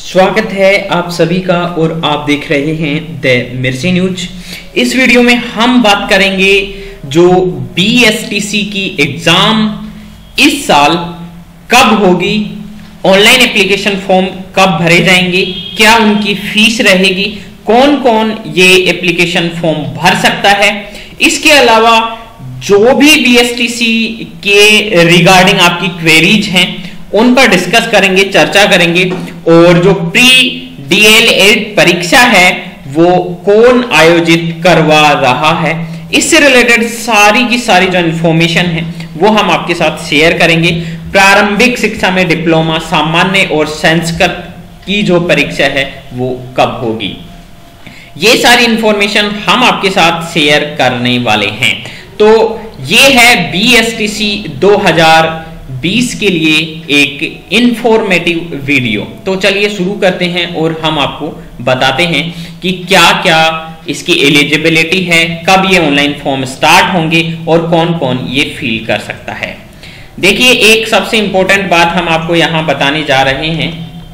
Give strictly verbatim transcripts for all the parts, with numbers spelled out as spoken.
स्वागत है आप सभी का और आप देख रहे हैं द मिर्ची न्यूज। इस वीडियो में हम बात करेंगे जो बी एस टी सी की एग्जाम इस साल कब होगी, ऑनलाइन एप्लीकेशन फॉर्म कब भरे जाएंगे, क्या उनकी फीस रहेगी, कौन कौन ये एप्लीकेशन फॉर्म भर सकता है। इसके अलावा जो भी बी एस टी सी के रिगार्डिंग आपकी क्वेरीज हैं उन पर डिस्कस करेंगे, चर्चा करेंगे। और जो प्री डी एल एड परीक्षा है वो कौन आयोजित करवा रहा है, इससे रिलेटेड सारी की सारी जो इंफॉर्मेशन है वो हम आपके साथ शेयर करेंगे। प्रारंभिक शिक्षा में डिप्लोमा, सामान्य और संस्कृत की जो परीक्षा है वो कब होगी, ये सारी इंफॉर्मेशन हम आपके साथ शेयर करने वाले हैं। तो ये है बी एस टी सी दो हज़ार बीस के लिए एक इंफॉर्मेटिव वीडियो। तो चलिए शुरू करते हैं और हम आपको बताते हैं कि क्या क्या इसकी एलिजिबिलिटी है, कब ये ऑनलाइन फॉर्म स्टार्ट होंगे और कौन कौन ये फिल कर सकता है। देखिए, एक सबसे इंपॉर्टेंट बात हम आपको यहां बताने जा रहे हैं।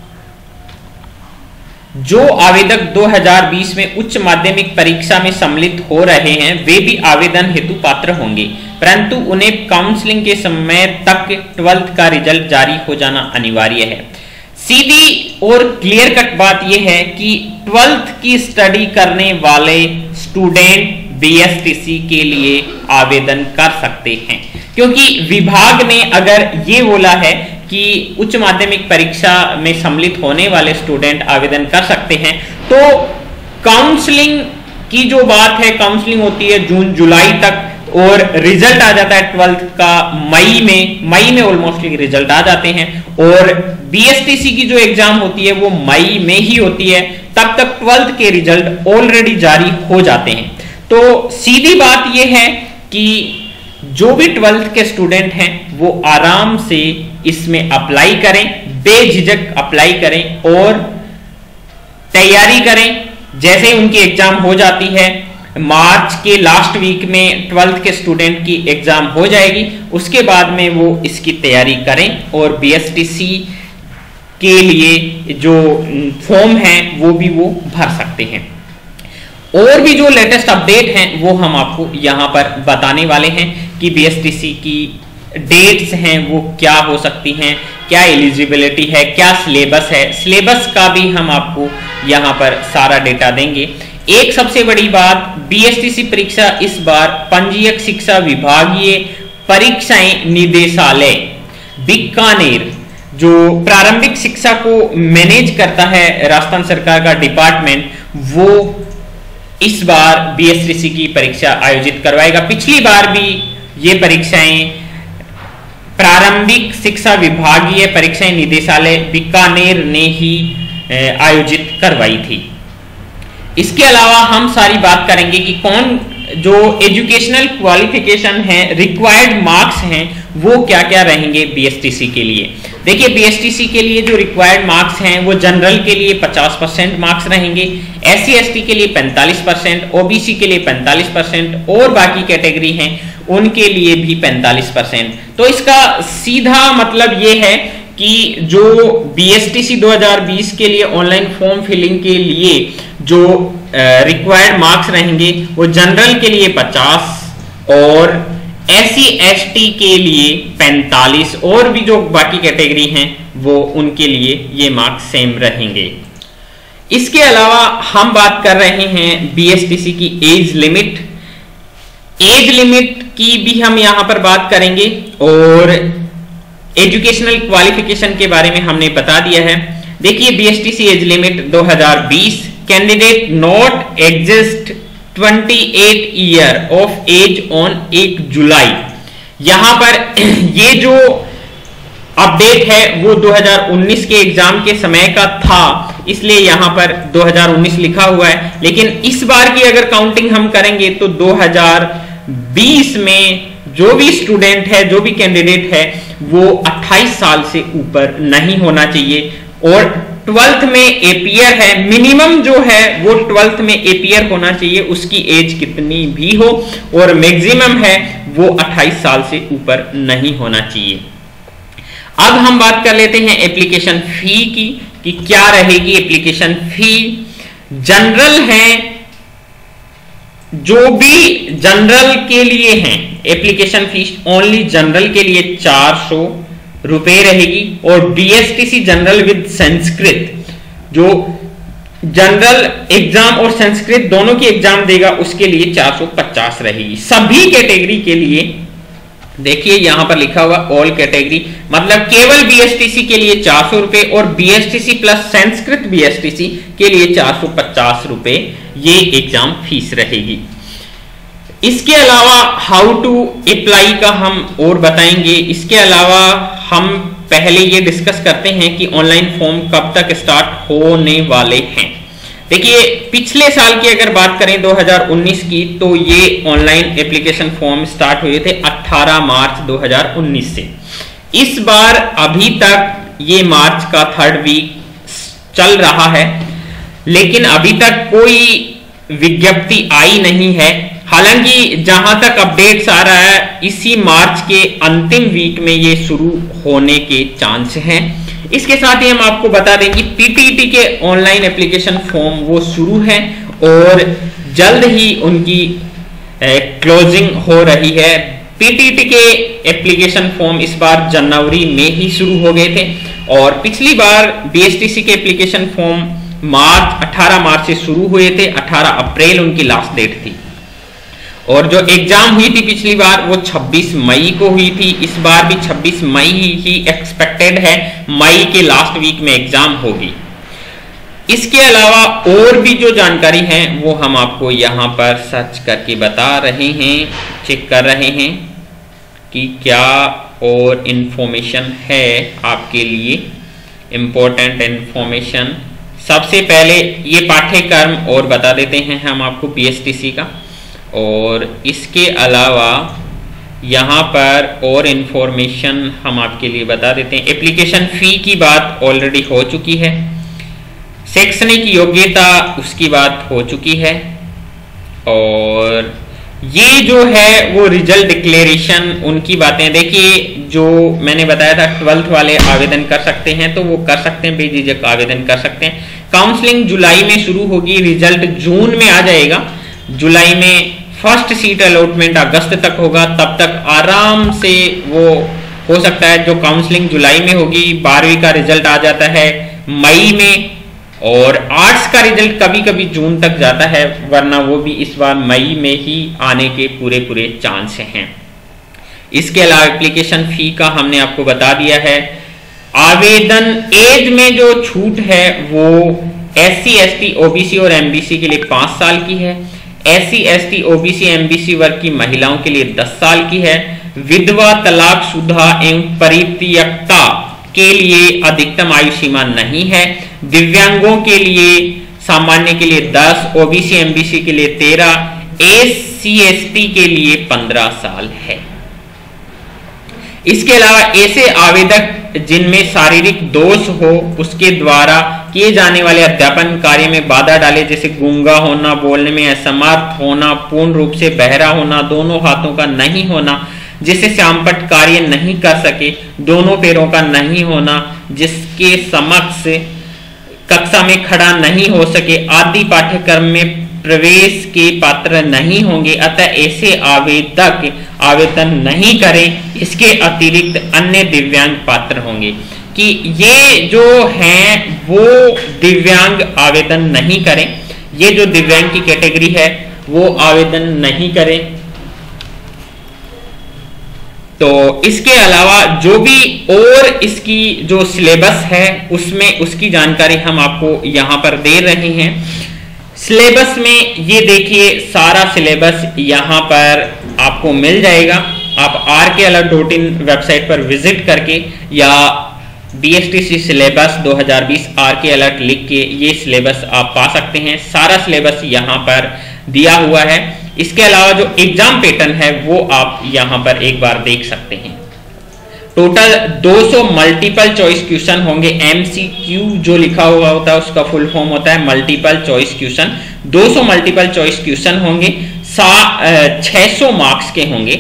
जो आवेदक दो हज़ार बीस में उच्च माध्यमिक परीक्षा में सम्मिलित हो रहे हैं वे भी आवेदन हेतु पात्र होंगे, परंतु उन्हें काउंसलिंग के समय तक ट्वेल्थ का रिजल्ट जारी हो जाना अनिवार्य है। सीधी और क्लियर कट बात यह है कि ट्वेल्थ की स्टडी करने वाले student B S T C के लिए आवेदन कर सकते हैं, क्योंकि विभाग ने अगर ये बोला है कि उच्च माध्यमिक परीक्षा में सम्मिलित होने वाले स्टूडेंट आवेदन कर सकते हैं, तो काउंसलिंग की जो बात है, काउंसलिंग होती है जून जुलाई तक और रिजल्ट आ जाता है ट्वेल्थ का मई में। मई में ऑलमोस्ट रिजल्ट आ जाते हैं और बी एस टी सी की जो एग्जाम होती है वो मई में ही होती है, तब तक ट्वेल्थ के रिजल्ट ऑलरेडी जारी हो जाते हैं। तो सीधी बात यह है कि जो भी ट्वेल्थ के स्टूडेंट हैं वो आराम से इसमें अप्लाई करें, बेझिझक अप्लाई करें और तैयारी करें। जैसे ही उनकी एग्जाम हो जाती है, मार्च के लास्ट वीक में ट्वेल्थ के स्टूडेंट की एग्जाम हो जाएगी, उसके बाद में वो इसकी तैयारी करें और बी एस टी सी के लिए जो फॉर्म है वो भी वो भर सकते हैं। और भी जो लेटेस्ट अपडेट हैं वो हम आपको यहां पर बताने वाले हैं कि बी एस टी सी की डेट्स हैं वो क्या हो सकती हैं, क्या एलिजिबिलिटी है, क्या सिलेबस है। सिलेबस का भी हम आपको यहां पर सारा डेटा देंगे। एक सबसे बड़ी बात, बी एस टी सी परीक्षा इस बार पंजीयक शिक्षा विभागीय परीक्षाएं निदेशालय बीकानेर, जो प्रारंभिक शिक्षा को मैनेज करता है राजस्थान सरकार का डिपार्टमेंट, वो इस बार बी एस टी सी की परीक्षा आयोजित करवाएगा। पिछली बार भी ये परीक्षाएं प्रारंभिक शिक्षा विभागीय परीक्षाएं निदेशालय बीकानेर ने ही आयोजित करवाई थी। इसके अलावा हम सारी बात करेंगे कि कौन जो एजुकेशनल क्वालिफिकेशन है, रिक्वायर्ड मार्क्स हैं, वो क्या क्या रहेंगे बी एस टी सी के लिए। देखिए, बी एस टी सी के लिए जो रिक्वायर्ड मार्क्स हैं वो जनरल के लिए पचास परसेंट मार्क्स रहेंगे, एस सी एस टी के लिए पैंतालीस परसेंट, ओ बी सी के लिए पैंतालीस परसेंट और बाकी कैटेगरी हैं उनके लिए भी पैंतालीस परसेंट। तो इसका सीधा मतलब ये है कि जो बी एस टी सी दो हज़ार बीस के लिए ऑनलाइन फॉर्म फिलिंग के लिए जो रिक्वायर्ड मार्क्स रहेंगे वो जनरल के लिए पचास और एस सी एस टी के लिए पैंतालीस और भी जो बाकी कैटेगरी हैं वो उनके लिए ये मार्क्स सेम रहेंगे। इसके अलावा हम बात कर रहे हैं बी एस टी सी की एज लिमिट। एज लिमिट की भी हम यहां पर बात करेंगे और एजुकेशनल क्वालिफिकेशन के बारे में हमने बता दिया है। देखिए, B S T C age limit दो हज़ार बीस, कैंडिडेट नॉट एग्जिस्ट अट्ठाईस ईयर ऑफ एज ऑन एक जुलाई। यहां पर ये जो अपडेट है वो दो हज़ार उन्नीस के एग्जाम के समय का था, इसलिए यहां पर दो हज़ार उन्नीस लिखा हुआ है। लेकिन इस बार की अगर काउंटिंग हम करेंगे तो दो हज़ार बीस में जो भी स्टूडेंट है, जो भी कैंडिडेट है, वो अट्ठाईस साल से ऊपर नहीं होना चाहिए। और ट्वेल्थ में एपीयर है, मिनिमम जो है वो ट्वेल्थ में एपीयर होना चाहिए, उसकी एज कितनी भी हो, और मैक्सिमम है वो अट्ठाईस साल से ऊपर नहीं होना चाहिए। अब हम बात कर लेते हैं एप्लीकेशन फी की कि क्या रहेगी एप्लीकेशन फी। जनरल है, जो भी जनरल के लिए हैं एप्लीकेशन फीस ओनली जनरल के लिए चार सौ रुपए रहेगी, और बीएसटीसी जनरल विद संस्कृत, जो जनरल एग्जाम और संस्कृत दोनों की एग्जाम देगा उसके लिए चार सौ पचास रहेगी। सभी कैटेगरी के लिए देखिए यहां पर लिखा हुआ ऑल कैटेगरी, मतलब केवल बीएसटीसी के लिए चार सौ रुपए और बीएसटीसी प्लस संस्कृत बीएसटीसी के लिए चार सौ पचास रुपए ये एग्जाम फीस रहेगी। इसके अलावा हाउ टू अप्लाई का हम और बताएंगे। इसके अलावा हम पहले ये डिस्कस करते हैं कि ऑनलाइन फॉर्म कब तक स्टार्ट होने वाले हैं। देखिए पिछले साल की अगर बात करें दो हज़ार उन्नीस की, तो ये ऑनलाइन एप्लीकेशन फॉर्म स्टार्ट हुए थे अठारह मार्च दो हज़ार उन्नीस से। इस बार अभी तक ये मार्च का थर्ड वीक चल रहा है, लेकिन अभी तक कोई विज्ञप्ति आई नहीं है। हालांकि जहां तक अपडेट्स आ रहा है इसी मार्च के अंतिम वीक में ये शुरू होने के चांस हैं। इसके साथ ही हम आपको बता दें कि पीटीईटी के ऑनलाइन एप्लीकेशन फॉर्म वो शुरू है और जल्द ही उनकी क्लोजिंग हो रही है। पीटीईटी के एप्लीकेशन फॉर्म इस बार जनवरी में ही शुरू हो गए थे, और पिछली बार बीएसटीसी के एप्लीकेशन फॉर्म मार्च अठारह मार्च से शुरू हुए थे, अठारह अप्रैल उनकी लास्ट डेट थी। और जो एग्जाम हुई थी पिछली बार वो छब्बीस मई को हुई थी, इस बार भी छब्बीस मई ही एक्सपेक्टेड है, मई के लास्ट वीक में एग्जाम होगी। इसके अलावा और भी जो जानकारी है वो हम आपको यहाँ पर सर्च करके बता रहे हैं, चेक कर रहे हैं कि क्या और इंफॉर्मेशन है आपके लिए इम्पोर्टेंट इंफॉर्मेशन। सबसे पहले ये पाठ्यक्रम और बता देते हैं हम आपको बीएसटीसी का, और इसके अलावा यहाँ पर और इन्फॉर्मेशन हम आपके लिए बता देते हैं। एप्लीकेशन फ़ी की बात ऑलरेडी हो चुकी है, शैक्षणिक योग्यता उसकी बात हो चुकी है, और ये जो है वो रिजल्ट डिक्लेरेशन उनकी बातें। देखिए जो मैंने बताया था ट्वेल्थ वाले आवेदन कर सकते हैं, तो वो कर सकते हैं, बेझिझक आवेदन कर सकते हैं। काउंसलिंग जुलाई में शुरू होगी, रिजल्ट जून में आ जाएगा। जुलाई में फर्स्ट सीट अलॉटमेंट अगस्त तक होगा, तब तक आराम से वो हो सकता है जो काउंसलिंग जुलाई में होगी, बारहवीं का रिजल्ट आ जाता है मई में, और आर्ट्स का रिजल्ट कभी कभी जून तक जाता है, वरना वो भी इस बार मई में ही आने के पूरे पूरे चांस हैं। इसके अलावा एप्लीकेशन फी का हमने आपको बता दिया है। आवेदन एज में जो छूट है वो S C S T OBC और एमबीसी के लिए पांच साल की है, S C S T OBC MBC वर्ग की महिलाओं के लिए दस साल की है, विधवा तलाकशुदा एवं परित्यक्ता के लिए अधिकतम आयु सीमा नहीं है, दिव्यांगों के लिए सामान्य के लिए दस, ओबीसी एमबीसी के लिए तेरह, एस सी एस टी के लिए पंद्रह साल है। इसके अलावा ऐसे आवेदक जिनमें शारीरिक दोष हो उसके द्वारा किए जाने वाले अध्यापन कार्य में बाधा डाले, जैसे गूंगा होना, बोलने में असमर्थ होना, पूर्ण रूप से बहरा होना, दोनों हाथों का नहीं होना, जिससे श्यामपट्ट कार्य नहीं कर सके, दोनों पैरों का नहीं होना, जिसके समक्ष कक्षा में खड़ा नहीं हो सके आदि पाठ्यक्रम में प्रवेश के पात्र नहीं होंगे, अतः ऐसे आवेदक आवेदन नहीं करें। इसके अतिरिक्त अन्य दिव्यांग पात्र होंगे, कि ये जो हैं वो दिव्यांग आवेदन नहीं करें, ये जो दिव्यांग की कैटेगरी है वो आवेदन नहीं करें। तो इसके अलावा जो भी और इसकी जो सिलेबस है उसमें उसकी जानकारी हम आपको यहां पर दे रहे हैं। सिलेबस में ये देखिए सारा सिलेबस यहां पर आपको मिल जाएगा। आप R K alert dot in website पर विजिट करके या बीएसटीसी सिलेबस दो हज़ार बीस आर के अलर्ट लिख के ये सिलेबस आप पा सकते हैं। सारा सिलेबस यहाँ पर दिया हुआ है। इसके अलावा जो एग्जाम पैटर्न है वो आप यहाँ पर एक बार देख सकते हैं। टोटल दो सौ मल्टीपल चॉइस क्वेश्चन होंगे। एमसीक्यू जो लिखा हुआ होता है उसका फुल फॉर्म होता है मल्टीपल चॉइस क्वेश्चन। दो सौ मल्टीपल चॉइस क्वेश्चन होंगे, छह सौ मार्क्स के होंगे।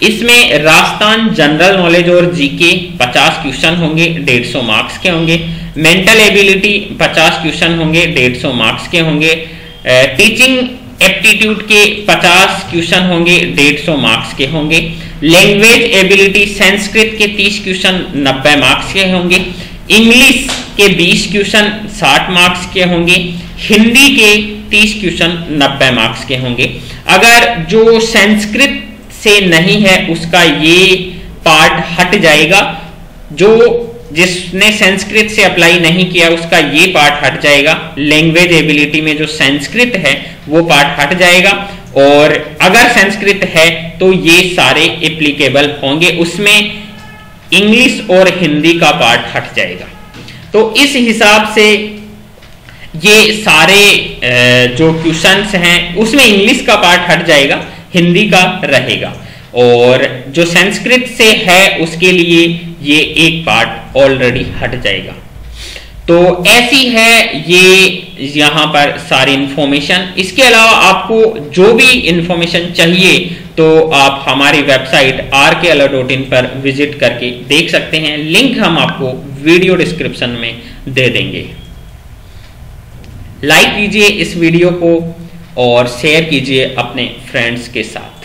इसमें राजस्थान जनरल नॉलेज और जीके पचास क्वेश्चन होंगे, डेढ़ सौ मार्क्स के होंगे। मेंटल एबिलिटी पचास क्वेश्चन होंगे, डेढ़ सौ मार्क्स के होंगे। टीचिंग एप्टीट्यूड के पचास क्वेश्चन होंगे, डेढ़ सौ मार्क्स के होंगे। लैंग्वेज एबिलिटी संस्कृत के तीस क्वेश्चन नब्बे मार्क्स के होंगे। इंग्लिश के बीस क्वेश्चन साठ मार्क्स के होंगे। हिंदी के तीस क्वेश्चन नब्बे मार्क्स के होंगे। अगर जो संस्कृत से नहीं है उसका ये पार्ट हट जाएगा, जो जिसने संस्कृत से अप्लाई नहीं किया उसका ये पार्ट हट जाएगा। लैंग्वेज एबिलिटी में जो संस्कृत है वो पार्ट हट जाएगा, और अगर संस्कृत है तो ये सारे एप्लीकेबल होंगे, उसमें इंग्लिश और हिंदी का पार्ट हट जाएगा। तो इस हिसाब से ये सारे जो क्वेश्चंस हैं उसमें इंग्लिश का पार्ट हट जाएगा, हिंदी का रहेगा, और जो संस्कृत से है उसके लिए ये एक पार्ट ऑलरेडी हट जाएगा। तो ऐसी है ये यहाँ पर सारी इंफॉर्मेशन। इसके अलावा आपको जो भी इंफॉर्मेशन चाहिए तो आप हमारी website R K alert dot in पर विजिट करके देख सकते हैं। लिंक हम आपको वीडियो डिस्क्रिप्शन में दे देंगे। लाइक कीजिए इस वीडियो को और शेयर कीजिए अपने फ्रेंड्स के साथ।